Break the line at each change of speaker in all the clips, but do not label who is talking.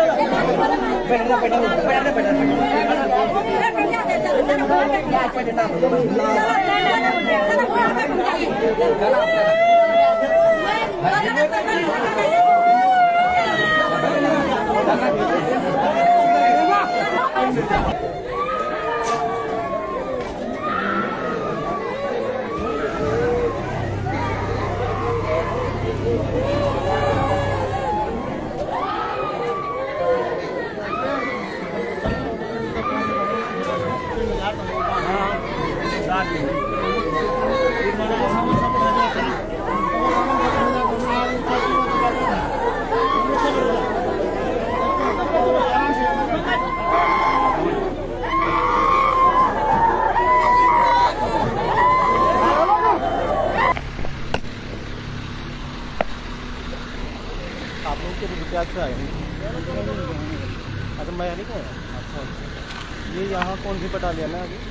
आप लोग के विद्यार्थी से आए हैं? अच्छा मैं नहीं कहूँ। अच्छा ये यहाँ कौन सी बटालियन है अभी?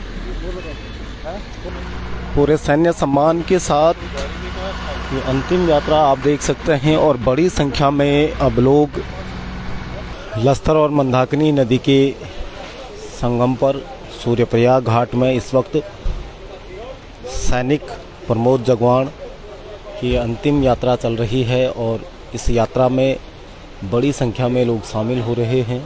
पूरे सैन्य सम्मान के साथ ये अंतिम यात्रा आप देख सकते हैं और बड़ी संख्या में अब लोग लस्तर और मंदाकिनी नदी के संगम पर सूर्यप्रयाग घाट में इस वक्त सैनिक प्रमोद जगवाण की अंतिम यात्रा चल रही है और इस यात्रा में बड़ी संख्या में लोग शामिल हो रहे हैं।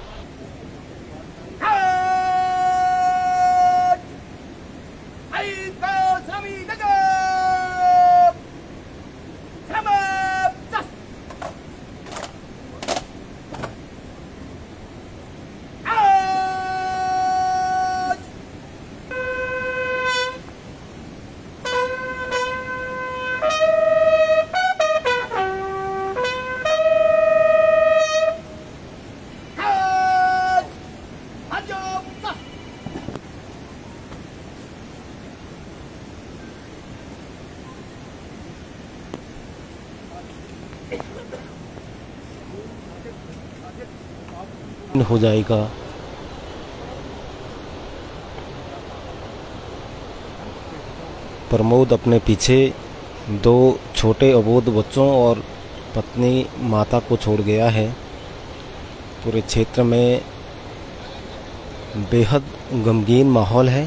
हो जाएगा। प्रमोद अपने पीछे दो छोटे अबोध बच्चों और पत्नी माता को छोड़ गया है। पूरे क्षेत्र में बेहद गमगीन माहौल है।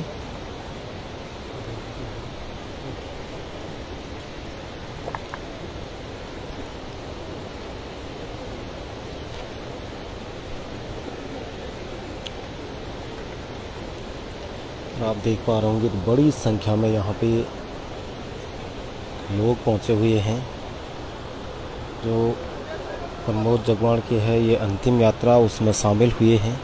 आप देख पा रहे होंगे तो बड़ी संख्या में यहाँ पे लोग पहुँचे हुए हैं। जो प्रमोद जगवाण के है ये अंतिम यात्रा उसमें शामिल हुए हैं।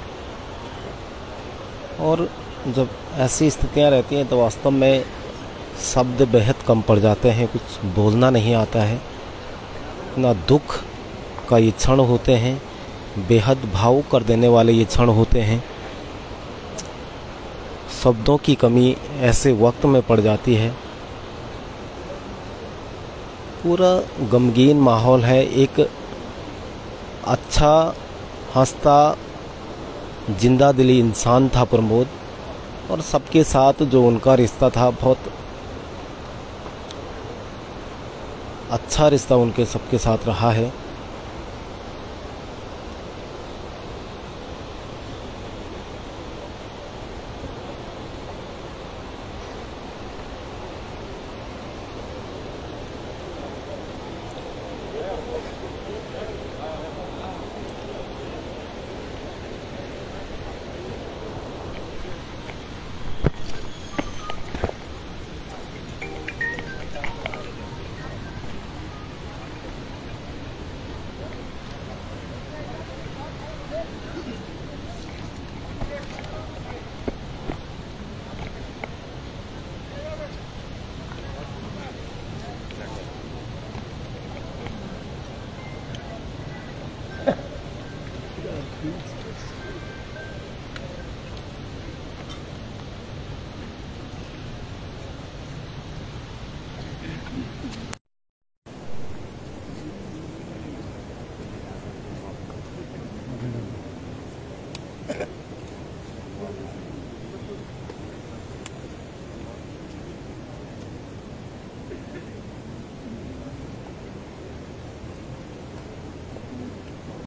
और जब ऐसी स्थितियाँ रहती हैं तो वास्तव में शब्द बेहद कम पड़ जाते हैं, कुछ बोलना नहीं आता है। इतना दुख का ये क्षण होते हैं, बेहद भावुक कर देने वाले ये क्षण होते हैं। शब्दों की कमी ऐसे वक्त में पड़ जाती है। पूरा गमगीन माहौल है। एक अच्छा हंसता जिंदा दिली इंसान था प्रमोद और सबके साथ जो उनका रिश्ता था बहुत अच्छा रिश्ता उनके सबके साथ रहा है।